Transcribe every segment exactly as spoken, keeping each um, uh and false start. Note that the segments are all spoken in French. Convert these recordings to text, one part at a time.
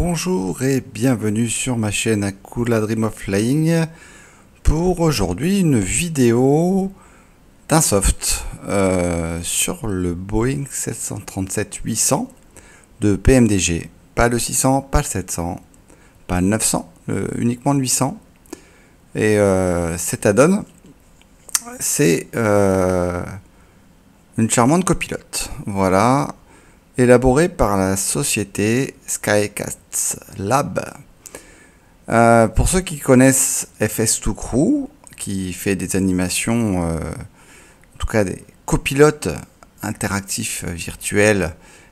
Bonjour et bienvenue sur ma chaîne Akula Dream of Flying pour aujourd'hui une vidéo d'un soft euh, sur le Boeing sept cent trente-sept huit cents de P M D G. Pas le six cents, pas le sept cents, pas le neuf cents, le, uniquement le huit cents. Et euh, cet add-on, c'est euh, une charmante copilote. Voilà. Élaboré par la société Skycats Lab. Euh, pour ceux qui connaissent F S deux Crew, qui fait des animations, euh, en tout cas des copilotes interactifs euh, virtuels,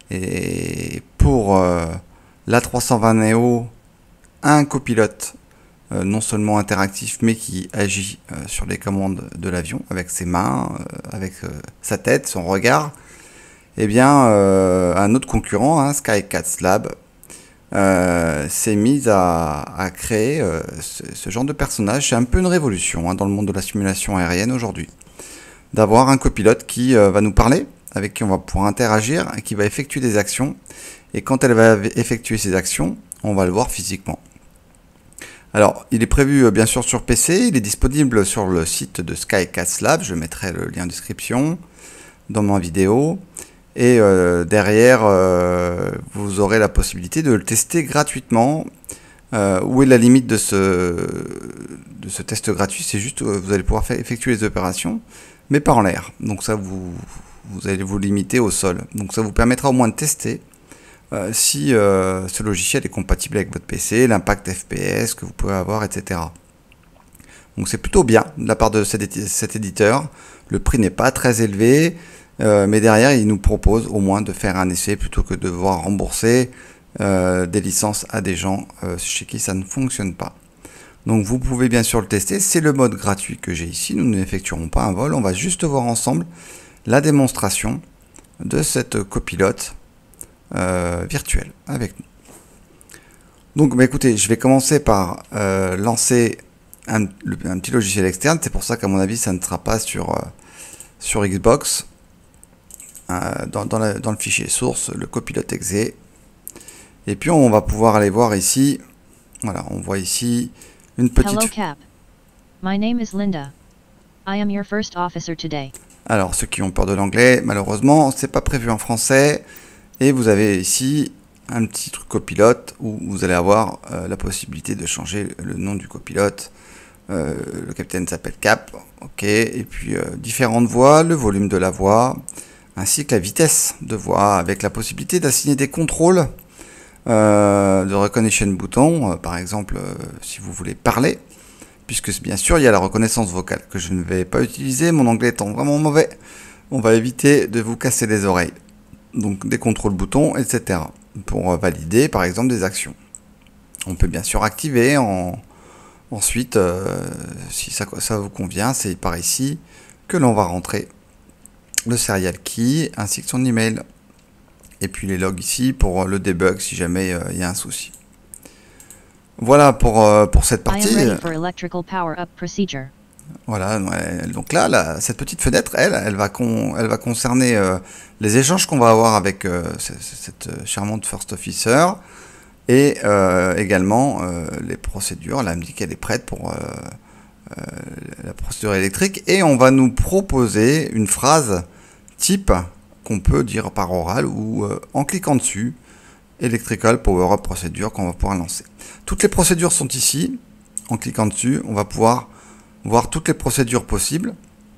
et pour euh, l'A trois cent vingt Neo, un copilote euh, non seulement interactif, mais qui agit euh, sur les commandes de l'avion, avec ses mains, euh, avec euh, sa tête, son regard. Eh bien, euh, un autre concurrent, hein, Skycats Lab, euh, s'est mis à, à créer euh, ce, ce genre de personnage. C'est un peu une révolution hein, dans le monde de la simulation aérienne aujourd'hui, d'avoir un copilote qui euh, va nous parler, avec qui on va pouvoir interagir, et qui va effectuer des actions. Et quand elle va effectuer ces actions, on va le voir physiquement. Alors, il est prévu euh, bien sûr sur P C, il est disponible sur le site de Skycats Lab, je mettrai le lien en description dans ma vidéo. Et euh, derrière, euh, vous aurez la possibilité de le tester gratuitement. Euh, où est la limite de ce, de ce test gratuit? C'est juste que vous allez pouvoir faire, effectuer les opérations, mais pas en l'air. Donc ça, vous, vous allez vous limiter au sol. Donc ça vous permettra au moins de tester euh, si euh, ce logiciel est compatible avec votre P C, l'impact F P S que vous pouvez avoir, et cetera. Donc c'est plutôt bien de la part de cet, cet éditeur. Le prix n'est pas très élevé. Euh, mais derrière, il nous propose au moins de faire un essai plutôt que de devoir rembourser euh, des licences à des gens euh, chez qui ça ne fonctionne pas. Donc vous pouvez bien sûr le tester. C'est le mode gratuit que j'ai ici. Nous n'effectuerons pas un vol. On va juste voir ensemble la démonstration de cette copilote euh, virtuelle avec nous. Donc bah, écoutez, je vais commencer par euh, lancer un, le, un petit logiciel externe. C'est pour ça qu'à mon avis, ça ne sera pas sur, euh, sur Xbox. Dans, dans, la, dans le fichier source, le copilote exe, et puis on va pouvoir aller voir ici. Voilà, on voit ici une petite. Hello Cap. My name is Linda. I am your first officer today. Alors ceux qui ont peur de l'anglais, malheureusement, c'est pas prévu en français. Et vous avez ici un petit truc copilote où vous allez avoir euh, la possibilité de changer le nom du copilote. Euh, le capitaine s'appelle Cap, ok. Et puis euh, différentes voix, le volume de la voix, ainsi que la vitesse de voix, avec la possibilité d'assigner des contrôles euh, de recognition bouton, euh, par exemple euh, si vous voulez parler, puisque bien sûr il y a la reconnaissance vocale que je ne vais pas utiliser, mon anglais étant vraiment mauvais, on va éviter de vous casser les oreilles. Donc des contrôles boutons, et cetera, pour euh, valider par exemple des actions. On peut bien sûr activer, en... ensuite euh, si ça, ça vous convient, c'est par ici que l'on va rentrer le serial key ainsi que son email, et puis les logs ici pour le debug si jamais il euh, y a un souci. Voilà pour, euh, pour cette partie. Voilà, donc là, là cette petite fenêtre, elle, elle va, con, elle va concerner euh, les échanges qu'on va avoir avec euh, cette charmante first officer, et euh, également euh, les procédures. Elle a dit qu'elle est prête pour euh, euh, la procédure électrique, et on va nous proposer une phrase type qu'on peut dire par oral ou euh, en cliquant dessus, Electrical Power Up Procedure, qu'on va pouvoir lancer. Toutes les procédures sont ici. En cliquant dessus, on va pouvoir voir toutes les procédures possibles,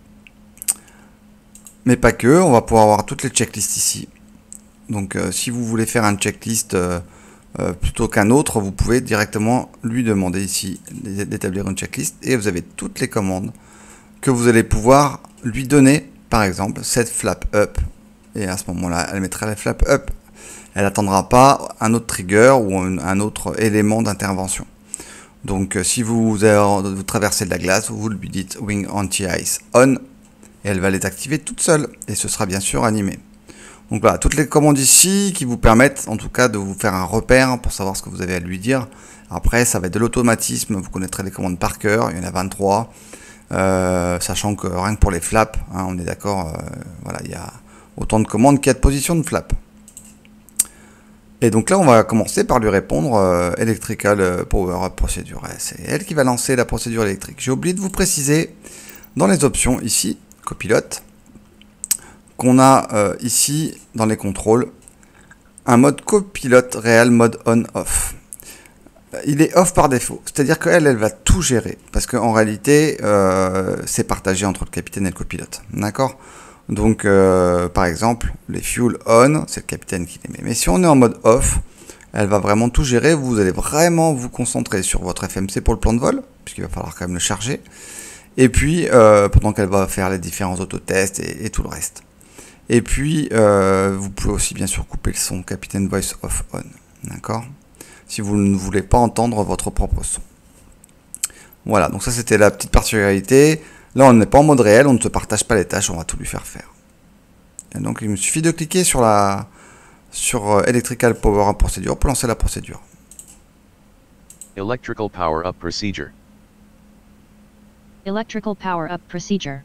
mais pas que. On va pouvoir voir toutes les checklists ici. Donc euh, si vous voulez faire un checklist euh, euh, plutôt qu'un autre, vous pouvez directement lui demander ici d'établir une checklist, et vous avez toutes les commandes que vous allez pouvoir lui donner. Par exemple, set flap up, et à ce moment-là, elle mettra les flap up. Elle n'attendra pas un autre trigger ou un, un autre élément d'intervention. Donc, si vous, vous traversez de la glace, vous lui dites wing anti-ice on, et elle va les activer toute seule, et ce sera bien sûr animé. Donc voilà, toutes les commandes ici qui vous permettent en tout cas de vous faire un repère pour savoir ce que vous avez à lui dire. Après, ça va être de l'automatisme, vous connaîtrez les commandes par cœur, il y en a vingt-trois. Euh, sachant que rien que pour les flaps, hein, on est d'accord, euh, voilà, il y a autant de commandes qu'il y a de positions de flap. Et donc là, on va commencer par lui répondre euh, Electrical Power Procedure. C'est elle qui va lancer la procédure électrique. J'ai oublié de vous préciser dans les options ici, copilote, qu'on a euh, ici dans les contrôles un mode copilote réel, mode on-off. Il est off par défaut, c'est-à-dire qu'elle, elle va tout gérer, parce qu'en réalité, euh, c'est partagé entre le capitaine et le copilote. D'accord ? Donc, euh, par exemple, les fuel on, c'est le capitaine qui les met. Mais si on est en mode off, elle va vraiment tout gérer. Vous allez vraiment vous concentrer sur votre F M C pour le plan de vol, puisqu'il va falloir quand même le charger. Et puis, euh, pendant qu'elle va faire les différents autotests et, et tout le reste. Et puis, euh, vous pouvez aussi bien sûr couper le son Capitaine Voice Off On. D'accord ? Si vous ne voulez pas entendre votre propre son. Voilà, donc ça c'était la petite particularité. Là on n'est pas en mode réel, on ne se partage pas les tâches, on va tout lui faire faire. Et donc il me suffit de cliquer sur la sur Electrical Power Up Procedure pour lancer la procédure. Electrical Power Up Procedure. Electrical Power Up Procedure.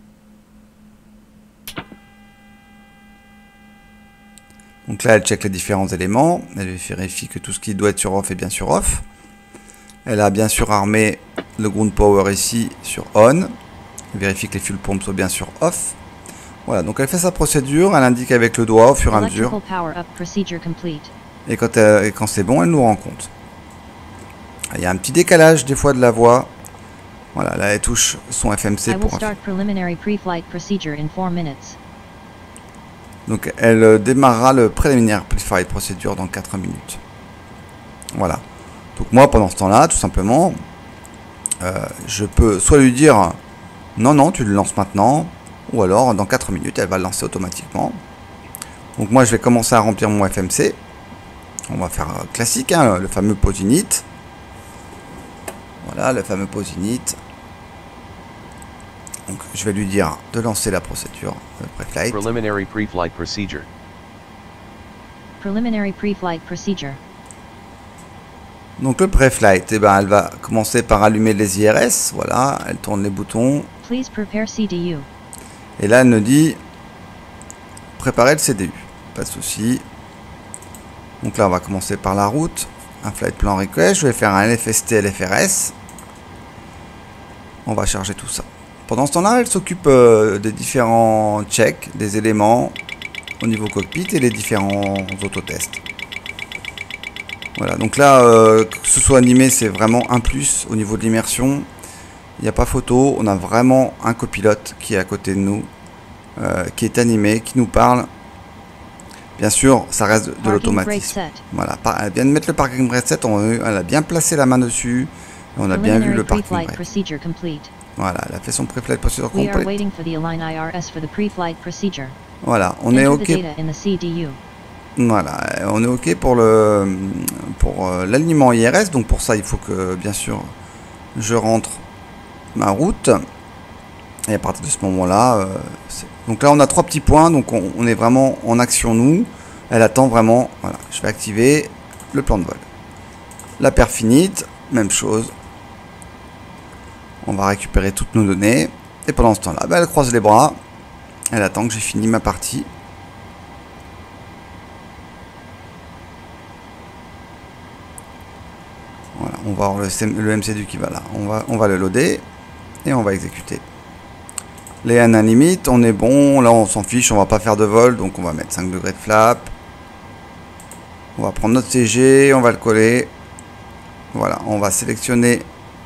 Donc là, elle check les différents éléments, elle vérifie que tout ce qui doit être sur off est bien sur off. Elle a bien sûr armé le ground power ici sur on. Elle vérifie que les fuel pumps sont bien sur off. Voilà, donc elle fait sa procédure, elle indique avec le doigt au fur et à mesure. Et quand, elle, et quand c'est bon, elle nous rend compte. Il y a un petit décalage des fois de la voix. Voilà, là elle touche son F M C pour... Donc elle démarrera le préliminaire pre-flight procedure dans quatre minutes. Voilà. Donc moi pendant ce temps-là, tout simplement, euh, je peux soit lui dire non non tu le lances maintenant, ou alors dans quatre minutes elle va le lancer automatiquement. Donc moi je vais commencer à remplir mon F M C. On va faire euh, classique, hein, le fameux pause init. Voilà le fameux pause init. Donc je vais lui dire de lancer la procédure de pre-flight. Preliminary pre-flight procedure. Preliminary pre-flight procedure. Donc le pre-flight, eh ben, elle va commencer par allumer les I R S. Voilà, elle tourne les boutons. Please prepare C D U. Et là elle nous dit préparer le C D U. Pas de souci. Donc là on va commencer par la route. Un flight plan request. Je vais faire un L F S T L F R S. On va charger tout ça. Pendant ce temps-là, elle s'occupe euh, des différents checks, des éléments au niveau cockpit et les différents autotests. Voilà, donc là, euh, que ce soit animé, c'est vraiment un plus au niveau de l'immersion. Il n'y a pas photo, on a vraiment un copilote qui est à côté de nous, euh, qui est animé, qui nous parle. Bien sûr, ça reste de l'automatisme. Voilà, elle vient de mettre le parking brake set, on, elle a bien placé la main dessus, et on a bien vu le parking brake. Voilà, elle a fait son pre-flight procedure complète. Voilà, on est OK. Voilà, on est OK pour le pour euh, l'alignement I R S. Donc pour ça, il faut que bien sûr je rentre ma route. Et à partir de ce moment-là, euh, donc là on a trois petits points. Donc on, on est vraiment en action nous. Elle attend vraiment. Voilà, je vais activer le plan de vol. La paire finite, même chose. On va récupérer toutes nos données. Et pendant ce temps-là, bah, elle croise les bras. Elle attend que j'ai fini ma partie. Voilà, on va avoir le, le M C D U qui va là. On va, on va le loader. Et on va exécuter. Les N un limite, on est bon. Là, on s'en fiche. On va pas faire de vol. Donc, on va mettre cinq degrés de flap. On va prendre notre C G. On va le coller. Voilà, on va sélectionner...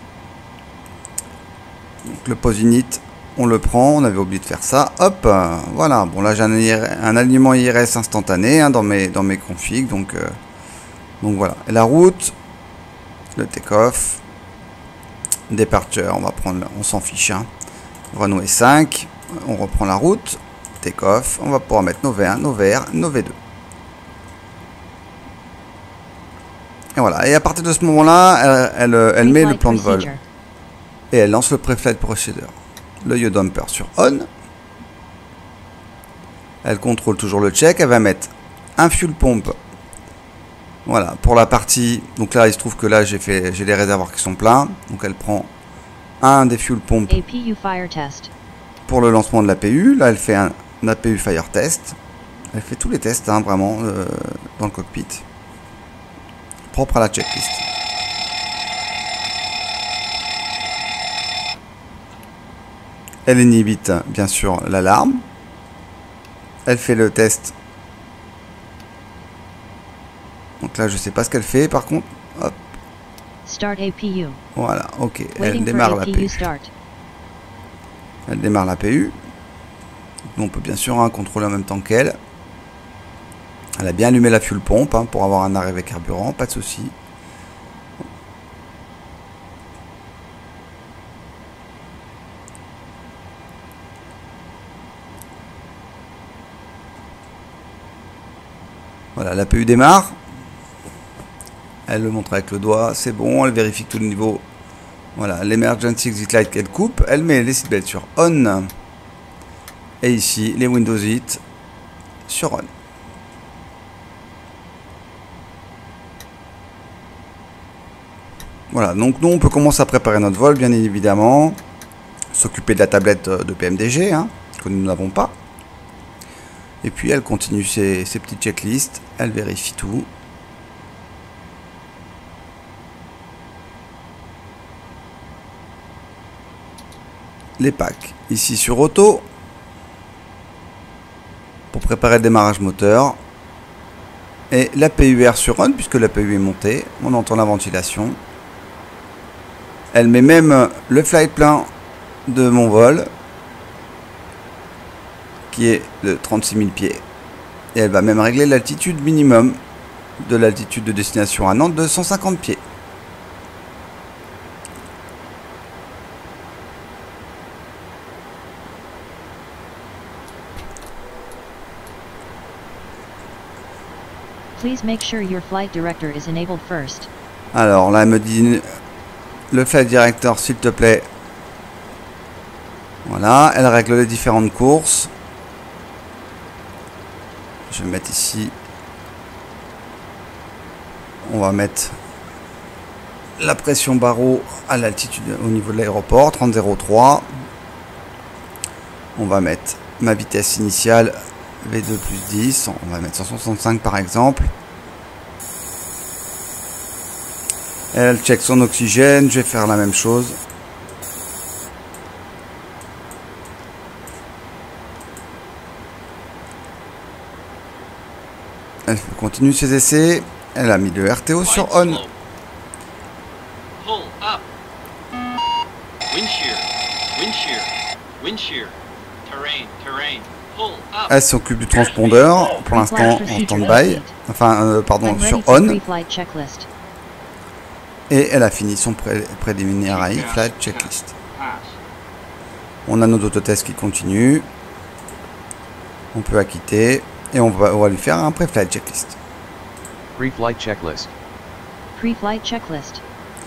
Donc le pause init, on le prend, on avait oublié de faire ça, hop, euh, voilà, bon là j'ai un, un alignement I R S instantané hein, dans, mes, dans mes configs, donc, euh, donc voilà, et la route, le take-off, departure, on va prendre, on s'en fiche, hein. Runway cinq, on reprend la route, take-off, on va pouvoir mettre nos V un, nos V R, nos V deux. Et voilà, et à partir de ce moment-là, elle, elle, elle met le plan de vol. Et elle lance le pre-flight procedure. Le yaw damper sur on. Elle contrôle toujours le check. Elle va mettre un fuel pump. Voilà, pour la partie. Donc là, il se trouve que là, j'ai fait, j'ai les réservoirs qui sont pleins. Donc elle prend un des fuel pumps pour le lancement de l'A P U. Là, elle fait un, un A P U fire test. Elle fait tous les tests, hein, vraiment, euh, dans le cockpit. propre à la checklist. Elle inhibite bien sûr l'alarme. Elle fait le test. Donc là je sais pas ce qu'elle fait par contre. Hop. Start A P U. Voilà, ok. Elle Waiting for démarre la A P U P U. start. Elle démarre la P U. Nous, on peut bien sûr hein, contrôler en même temps qu'elle. Elle a bien allumé la fuel pompe hein, pour avoir un arrivée carburant, pas de souci. Voilà, la P U démarre. Elle le montre avec le doigt, c'est bon, elle vérifie que tout le niveau. Voilà, l'emergency exit light qu'elle coupe. Elle met les seatbelts sur on. Et ici, les Windows huit sur on. Voilà, donc nous on peut commencer à préparer notre vol, bien évidemment. S'occuper de la tablette de P M D G, hein, que nous n'avons pas. Et puis elle continue ses, ses petites checklists, elle vérifie tout. Les packs, ici sur auto. Pour préparer le démarrage moteur. Et la P U R sur on, puisque la P U est montée. On entend la ventilation. Elle met même le flight plan de mon vol, qui est de trente-six mille pieds. Et elle va même régler l'altitude minimum de l'altitude de destination à Nantes de cent cinquante pieds. Please make sure your flight director is enabled first. Alors là, elle me dit le flight director, s'il te plaît. Voilà, elle règle les différentes courses. Je vais mettre ici. On va mettre la pression barreau à l'altitude au niveau de l'aéroport, trente zéro trois. On va mettre ma vitesse initiale, V deux plus dix. On va mettre cent soixante-cinq par exemple. Elle check son oxygène, je vais faire la même chose. Elle continue ses essais. Elle a mis le R T O sur on. Elle s'occupe du transpondeur, pour l'instant en stand-by. Enfin, euh, pardon, sur on. Et elle a fini son pré preliminary flight checklist. On a notre autotest qui continue. On peut acquitter. Et on va, on va lui faire un pré-flight checklist. Pre-flight checklist. Pre-flight checklist.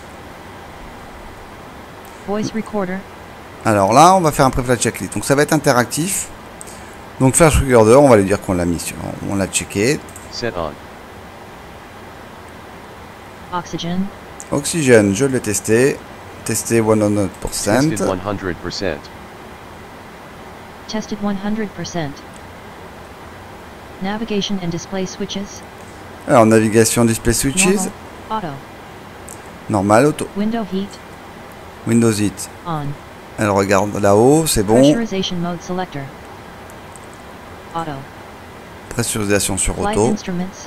Voice recorder. Alors là, on va faire un pré-flight checklist. Donc ça va être interactif. Donc flash recorder, on va lui dire qu'on l'a mis sur, on l'a checké. Set on. Oxygen. Oxygène, je l'ai testé. Testé cent pour cent. Tested one hundred percent. Tested one hundred percent. Navigation and display switches. Alors navigation display switches. Normal, auto. Normal, auto. Window heat. Windows huit. On. Elle regarde là-haut, c'est bon. Pressurization mode selector. Auto. Pressurisation sur Flight auto. instruments.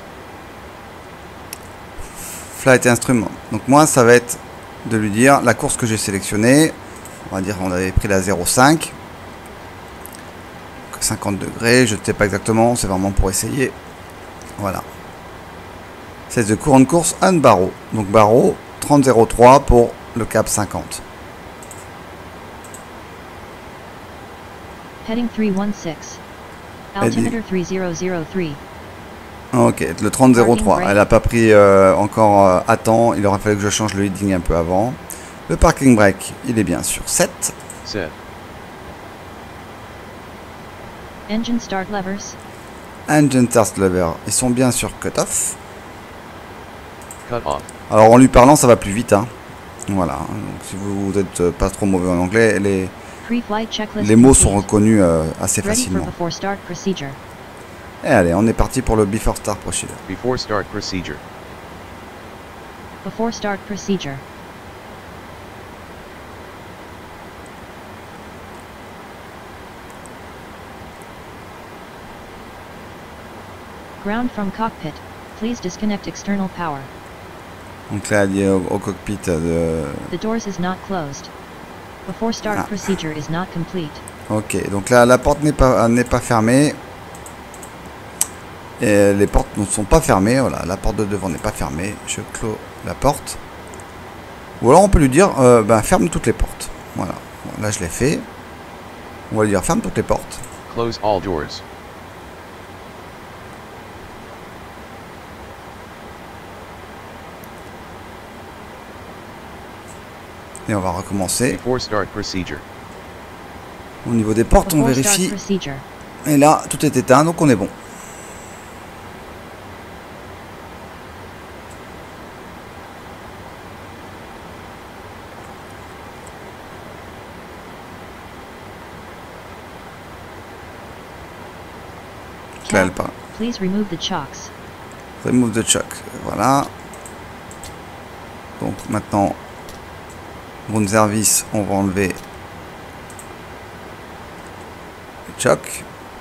Flight instrument. Donc moi, ça va être de lui dire la course que j'ai sélectionnée. On va dire on avait pris la zéro cinq. cinquante degrés, je ne sais pas exactement, c'est vraiment pour essayer. Voilà. C'est de courant de course un barreau. Donc barreau trente zéro trois pour le cap cinquante. Heading three one six. Altimeter three zero zero three. Ok, le trente zéro trois. Elle n'a pas pris euh, encore euh, à temps. Il aura fallu que je change le leading un peu avant. Le parking brake, il est bien sur sept. Set. Engine start levers. Engine start lever, ils sont bien sur cut-off. Cut off. Alors en lui parlant, ça va plus vite. Hein. Voilà, donc si vous n'êtes pas trop mauvais en anglais, les, les mots sont reconnus euh, assez facilement. Et allez, on est parti pour le Before Start Procedure. Before start procedure. Before start procedure. Ground from cockpit. Please disconnect external power. Donc là, elle dit au, au cockpit de... The doors is not closed. Before start Ah. procedure is not complete. Ok, donc là, la porte n'est pas, n'est pas fermée. Et les portes ne sont pas fermées. Voilà, la porte de devant n'est pas fermée. Je clôt la porte. Ou alors on peut lui dire, euh, ben, ferme toutes les portes. Voilà, bon, là je l'ai fait. On va lui dire, ferme toutes les portes. Close all doors. Et on va recommencer. Before start procedure. Au niveau des portes, on Before start vérifie. procedure. Et là, tout est éteint, donc on est bon. Là, elle part. Please remove the chocks. Remove the chock. Voilà. Donc maintenant, room service, on va enlever le chock.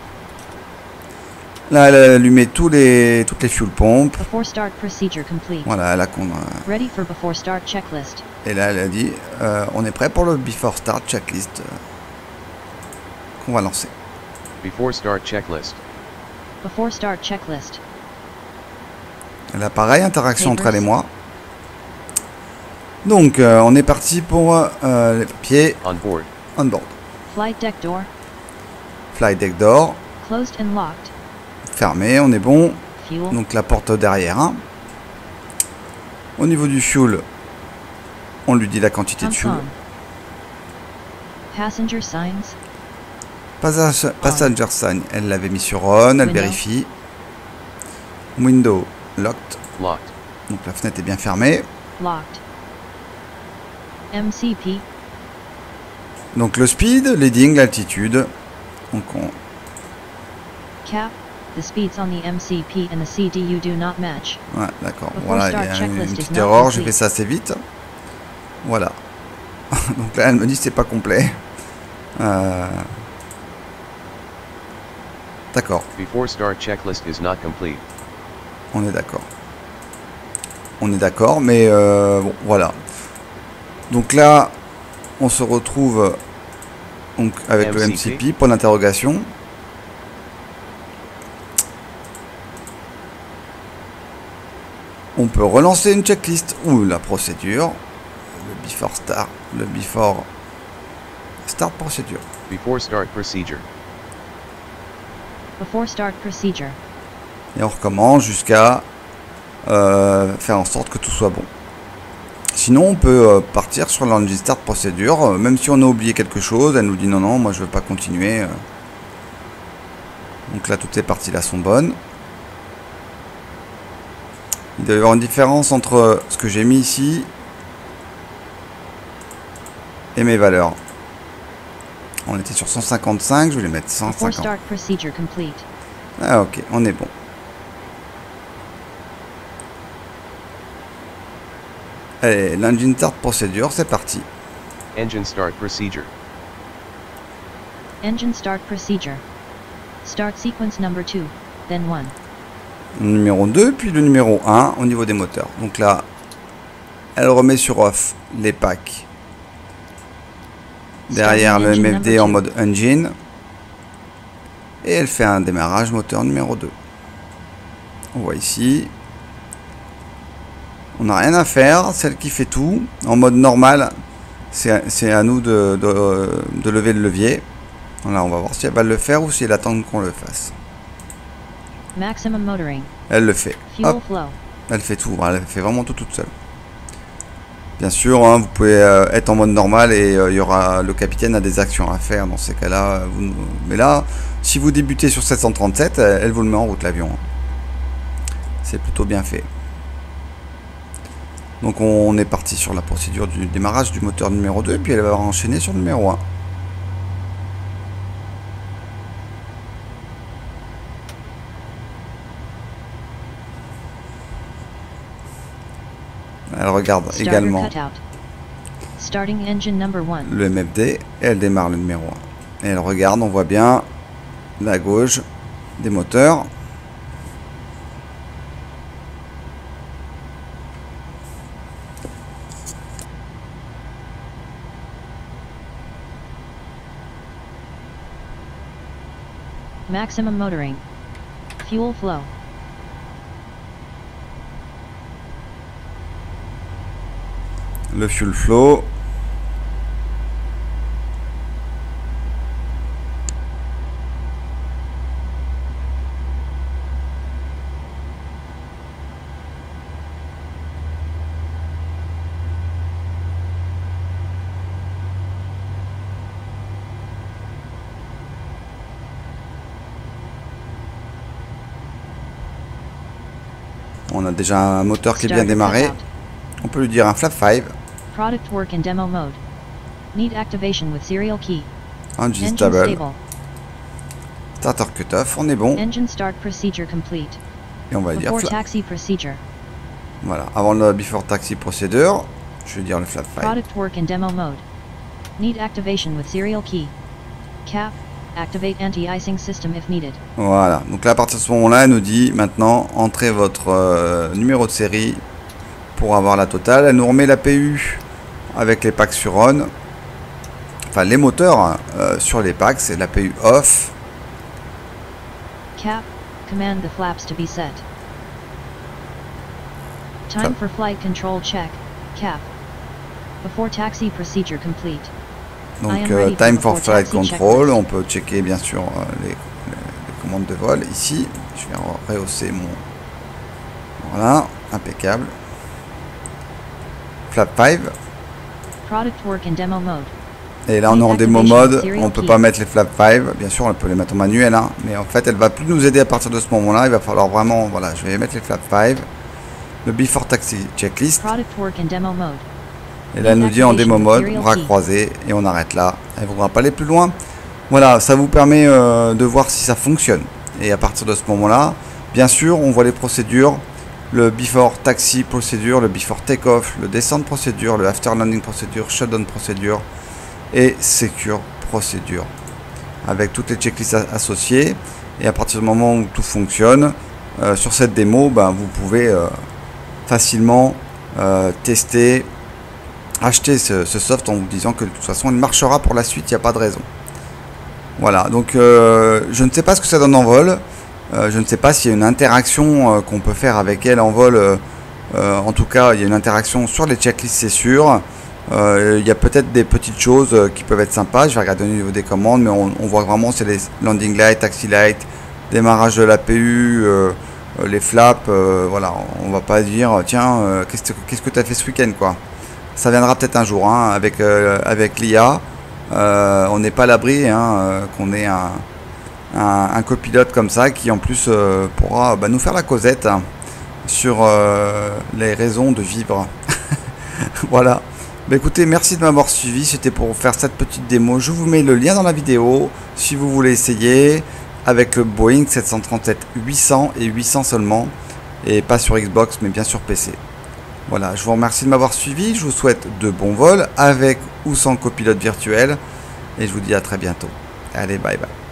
Là, elle a allumé tous les, toutes les fuel pompes. Before start procedure complete. Voilà, là qu'on a... Ready for before start checklist. Et là, elle a dit, euh, on est prêt pour le before start checklist euh, qu'on va lancer. Before start checklist. Before start checklist. Elle a pareil, interaction entre elle et moi. Donc, euh, on est parti pour euh, les papiers On board. on board. Flight deck door. Flight deck door, Closed and locked. fermé, on est bon. Fuel. Donc la porte derrière. Hein. Au niveau du fuel, on lui dit la quantité de Pumps fuel. on. Passenger signs. Passage, passenger sign, elle l'avait mis sur on, elle Window. vérifie. Window locked. Locked. Donc la fenêtre est bien fermée. Locked. M C P. Donc le speed, leading, l'altitude. Donc on... Cap. The speeds on the M C P and the C D U do not match. Ouais, d'accord. Before Voilà, il y start a une, checklist une is petite not erreur, j'ai complete. fait ça assez vite. Voilà. Donc là, elle me dit c'est pas complet. Euh... D'accord, Before start checklist is not complete. on est d'accord. On est d'accord, mais euh, bon, voilà. Donc là, on se retrouve donc, avec le M C P, point d'interrogation. On peut relancer une checklist ou la procédure, le before start, le before start procédure. Before start procedure. Before start procedure. Et on recommence jusqu'à euh, faire en sorte que tout soit bon. Sinon, on peut euh, partir sur l'engine start procédure, euh, même si on a oublié quelque chose, elle nous dit non, non, moi je veux pas continuer. euh. Donc là, toutes ces parties-là sont bonnes. Il doit y avoir une différence entre ce que j'ai mis ici et mes valeurs. On était sur cent cinquante-cinq, je vais les mettre cent Before cinquante. start procedure complete. Ah ok, on est bon. Allez, l'engine start procédure, c'est parti. Engine start procedure. Engine start procedure. Start sequence number two, then one. Le numéro deux, puis le numéro un au niveau des moteurs. Donc là, elle remet sur off les packs. Derrière le M F D en mode engine. Et elle fait un démarrage moteur numéro deux. On voit ici. On n'a rien à faire, celle qui fait tout. En mode normal, c'est à nous de, de, de lever le levier. Voilà, on va voir si elle va le faire ou si elle attend qu'on le fasse. Maximum motoring. Elle le fait. Fuel Hop, flow. elle fait tout. Elle fait vraiment tout toute seule. Bien sûr, hein, vous pouvez euh, être en mode normal et euh, il y aura le capitaine a des actions à faire dans ces cas-là. Vous... Mais là, si vous débutez sur sept cent trente-sept, elle, elle vous le met en route l'avion. C'est plutôt bien fait. Donc on est parti sur la procédure du démarrage du moteur numéro deux, puis elle va enchaîner sur le numéro un. Elle regarde Starter également cutout. Starting engine number one. le M F D et elle démarre le numéro un. Et elle regarde, on voit bien la gauche des moteurs. Maximum motoring. Fuel flow. Le fuel flow. On a déjà un moteur qui est bien Starter démarré. cutout. On peut lui dire un flap cinq. Product work in demo mode. Need activation with serial key. Engine Engine stable. stable. Starter cutoff. On est bon. Engine start procedure complete. Et on va dire Before flap. taxi procedure. Voilà. Avant le before taxi procedure, je vais dire le flap cinq. Product work in demo mode. Need activation with serial key. Cap. Activate anti-icing system if needed. Voilà. Donc là, à partir de ce moment-là, elle nous dit maintenant, entrez votre euh, numéro de série pour avoir la totale. Elle nous remet la P U avec les packs sur on. Enfin, les moteurs euh, sur les packs, c'est la P U off. Cap. Command the flaps to be set. Time Cap. for flight control check. Cap. Before taxi procedure complete. I Donc am euh, ready for time for before flight taxi control. checklist. On peut checker bien sûr euh, les, les- les commandes de vol. Ici, je vais rehausser mon... Voilà, impeccable. Flap cinq. Product work in demo mode. Et là on est en démo mode, on peut pas mettre les flap cinq, bien sûr on peut les mettre en manuel, hein, mais en fait elle va plus nous aider à partir de ce moment là, il va falloir vraiment, voilà, je vais mettre les flap cinq, le before taxi checklist, Product work in demo mode. et là elle nous dit en démo mode, bras croisés, et on arrête là, elle ne voudra pas aller plus loin. Voilà, ça vous permet euh, de voir si ça fonctionne, et à partir de ce moment là, bien sûr on voit les procédures, le before taxi procédure, le before take-off, le descent procédure, le after landing procédure, shutdown procédure, et secure procédure avec toutes les checklists associées. Et à partir du moment où tout fonctionne euh, sur cette démo, ben, vous pouvez euh, facilement euh, tester, acheter ce, ce soft en vous disant que de toute façon il marchera pour la suite, il n'y a pas de raison. Voilà, donc euh, je ne sais pas ce que ça donne en vol, euh, je ne sais pas s'il y a une interaction euh, qu'on peut faire avec elle en vol, euh, euh, en tout cas il y a une interaction sur les checklists, c'est sûr. Euh, il y a peut-être des petites choses euh, qui peuvent être sympas. Je vais regarder au niveau des commandes, mais on, on voit vraiment c'est les landing light, taxi light, démarrage de la P U, euh, euh, les flaps. Euh, voilà, on va pas dire tiens, euh, qu'est-ce que qu'est-ce que tu as fait ce week-end quoi. Ça viendra peut-être un jour hein, avec euh, avec l'I A. Euh, on n'est pas à l'abri hein, euh, qu'on ait un, un, un copilote comme ça qui en plus euh, pourra bah, nous faire la causette hein, sur euh, les raisons de vivre. Voilà. Bah écoutez, merci de m'avoir suivi, c'était pour faire cette petite démo. Je vous mets le lien dans la vidéo si vous voulez essayer avec le Boeing sept cent trente-sept huit cents et huit cents seulement, et pas sur Xbox mais bien sur P C. Voilà, je vous remercie de m'avoir suivi, je vous souhaite de bons vols avec ou sans copilote virtuel et je vous dis à très bientôt. Allez, bye bye.